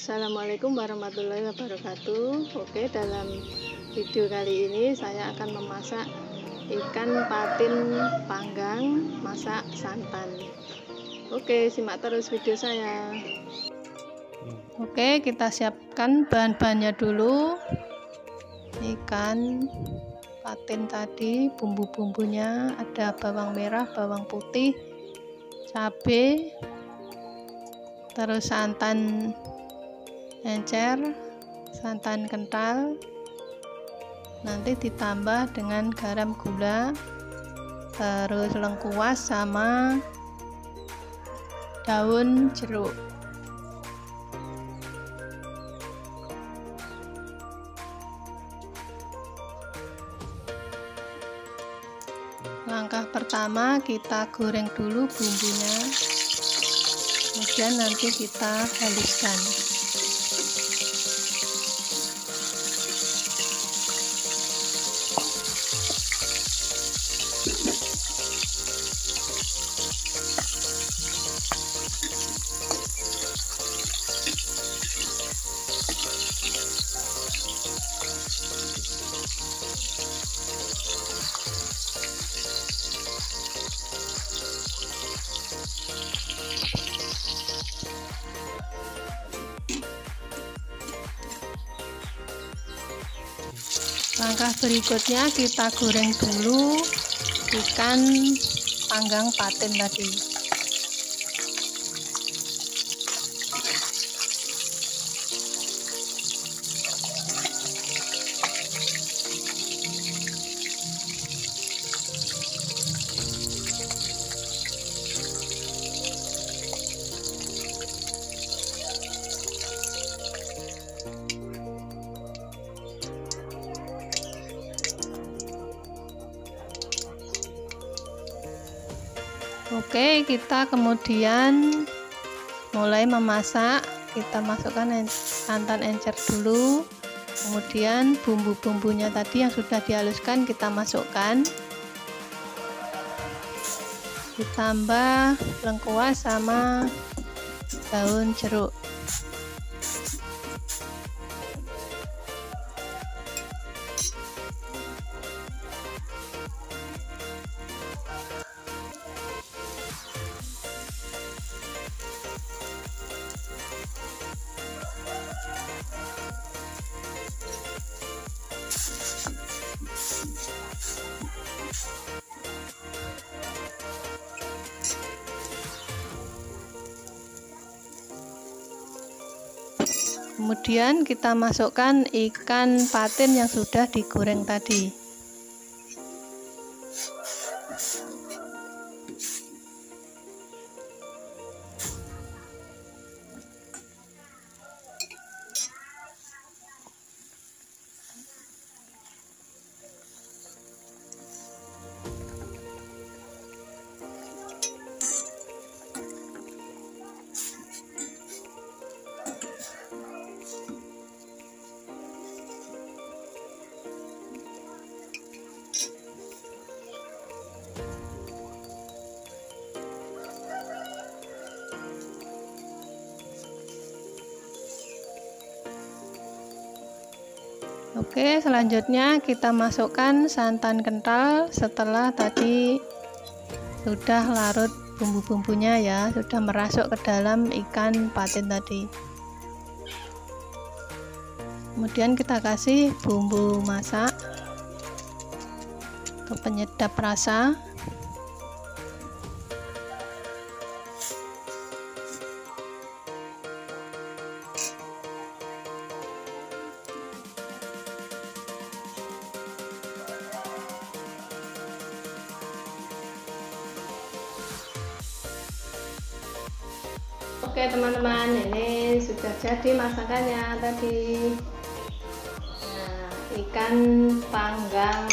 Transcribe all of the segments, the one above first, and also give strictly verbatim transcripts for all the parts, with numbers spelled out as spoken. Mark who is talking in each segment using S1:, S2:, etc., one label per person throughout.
S1: Assalamualaikum warahmatullahi wabarakatuh. Oke, dalam video kali ini saya akan memasak ikan patin panggang masak santan. Oke, simak terus video saya. Oke, kita siapkan bahan-bahannya dulu. Ikan patin tadi, bumbu-bumbunya ada bawang merah, bawang putih, cabai, terus santan encer, santan kental, nanti ditambah dengan garam, gula, terus lengkuas sama daun jeruk. Langkah pertama kita goreng dulu bumbunya, kemudian nanti kita haluskan. Langkah berikutnya kita goreng dulu ikan panggang patin tadi. Oke, kita kemudian mulai memasak. Kita masukkan santan encer dulu, kemudian bumbu-bumbunya tadi yang sudah dihaluskan kita masukkan, ditambah lengkuas sama daun jeruk. Kemudian kita masukkan ikan patin yang sudah digoreng tadi. Oke, selanjutnya kita masukkan santan kental setelah tadi sudah larut bumbu-bumbunya ya, sudah merasuk ke dalam ikan patin tadi. Kemudian kita kasih bumbu masak untuk penyedap rasa.
S2: Oke teman-teman, ini sudah jadi masakannya tadi. Nah, ikan panggang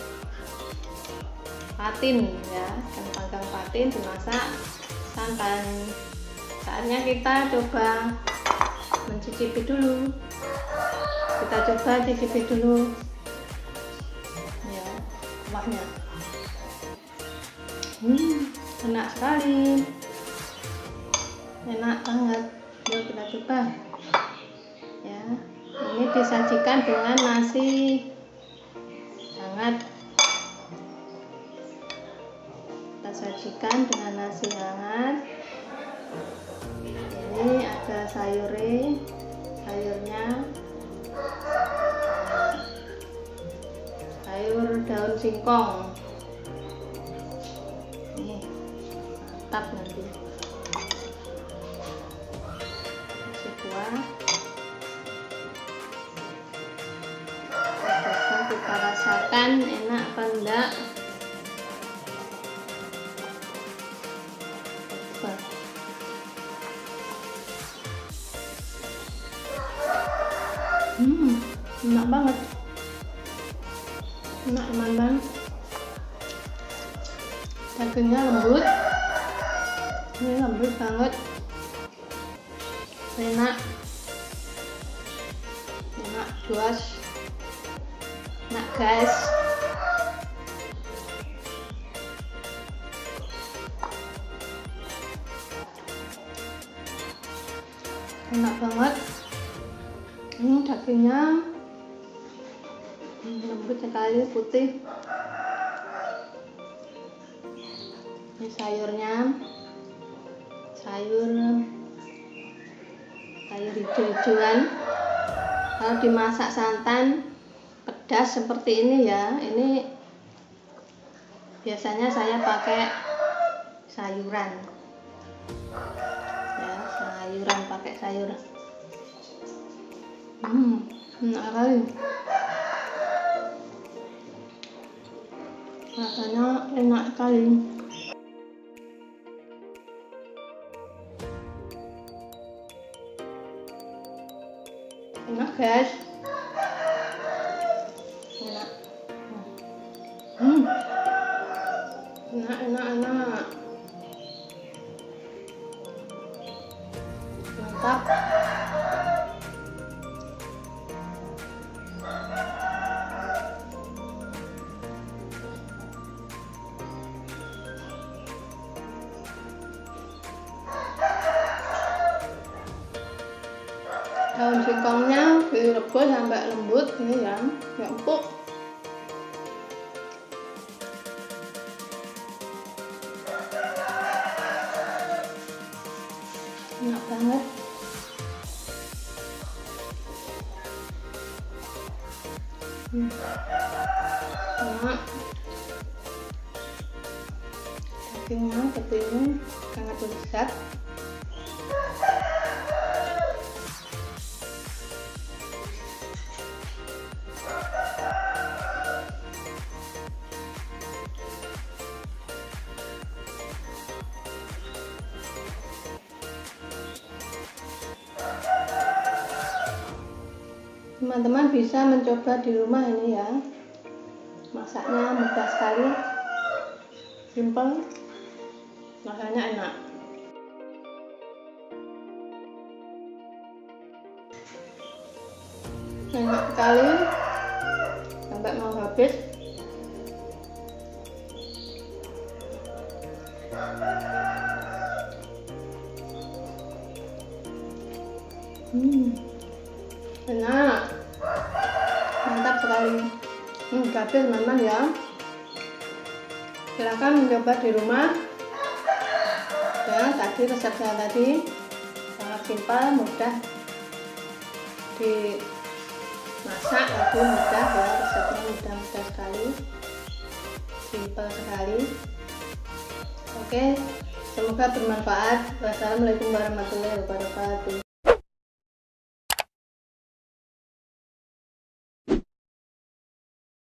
S2: patin ya, ikan panggang patin dimasak santan. Saatnya kita coba mencicipi dulu. Kita coba cicipi dulu ya, kuahnya. Hmm, enak sekali. Enak banget. Yuk kita coba. Ini disajikan dengan nasi hangat. Kita sajikan dengan nasi hangat. Ini ada sayurnya, sayurnya sayur daun singkong. Ini mantap nanti. Nasi kuah. Coba kita rasakan enak apa enggak. Coba. Hmm, enak banget. Enak teman-teman. Dagingnya lembut. Ini lembut banget. Enak. Enak juas. Enak guys. Enak banget. Ini dagingnya lembut sekali, putih. Ini sayurnya, sayur sayur hijau-hijauan. Kalau dimasak santan pedas seperti ini ya, ini biasanya saya pakai sayuran ya, sayuran pakai sayur. Hmm, enak sekali. Rasanya enak sekali. Enak guys. Enak. Hmm. Enak, enak, enak. Mantap. Daun singkongnya direbus sampai lembut ini ya, nggak empuk. Enak banget. Hmm. Enak. Dagingnya seperti ini, sangat lezat. Teman-teman bisa mencoba di rumah ini ya. Masaknya mudah sekali, simple, rasanya enak. Enak sekali, sampai mau habis. Hmm, enak, mantap sekali. Hmm, habis teman-teman ya. Silahkan mencoba di rumah. Ya, tadi resep saya tadi sangat simpel, mudah dimasak, tapi mudah ya, resepnya mudah-mudah sekali, simpel sekali. Oke, semoga bermanfaat. Wassalamualaikum warahmatullahi wabarakatuh.